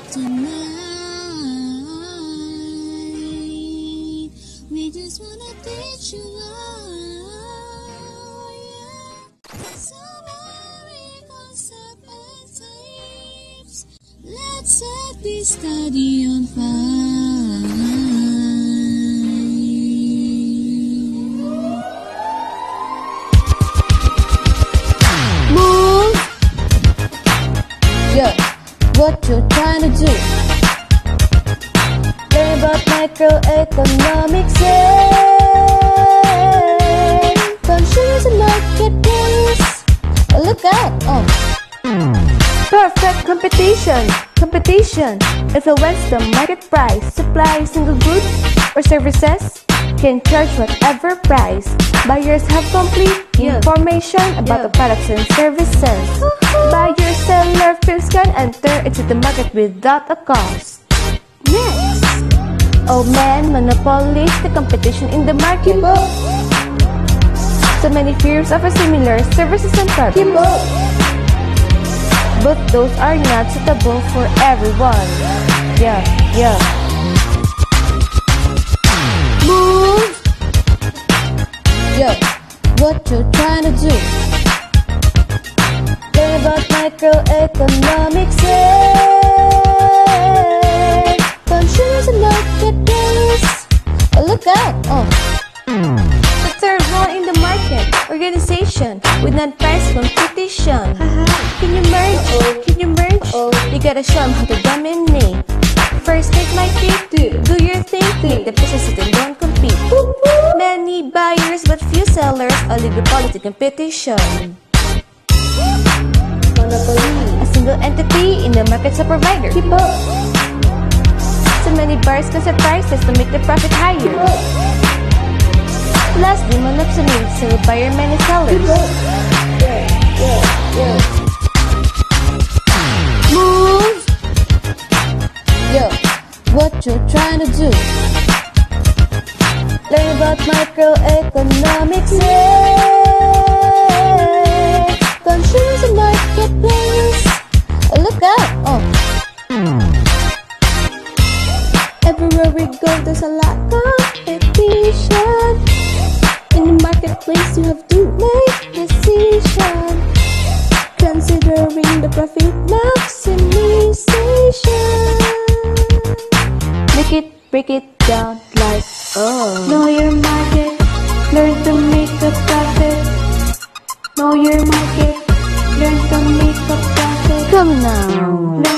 tonight. We just wanna teach you all, yeah. So many concepts and types. Let's set this study on fire. Move! Yeah, what you trying to do? Learn about microeconomics, yeah. Consumers and marketplace. Look out! Oh. Perfect competition. Competition influence the market price. Supply single goods or services can charge whatever price. Buyers have complete information about the products and services. Buyer, seller, first can enter into the market without a cost. Next, old man monopolies the competition in the market. So many firms offer similar services and products, but those are not suitable for everyone. Yeah. Move! Yo, what you trying to do? Learn about microeconomics, yeah. Consumers and marketplace. Look out! Oh. The third one in the market, organization with non-price competition. Can you merge? You gotta show them how to dominate. First, take my feet, do your thing, make the business and don't compete. Many buyers but few sellers, oligopoly competition. Monopoly, a single entity in the market's a provider. So many buyers can set prices to make the profit higher. Lastly, monopoly, single buyer, many sellers. Move! Yo, what you trying to do? Learn about microeconomics, yeah. Consumers and marketplace. Look out! Oh. Everywhere we go, there's a lot of competition. In the marketplace, you have to make decision, considering the profit maximization. Break it down like, oh. Know your market, learn to make a profit. Know your market, learn to make a profit. Come now.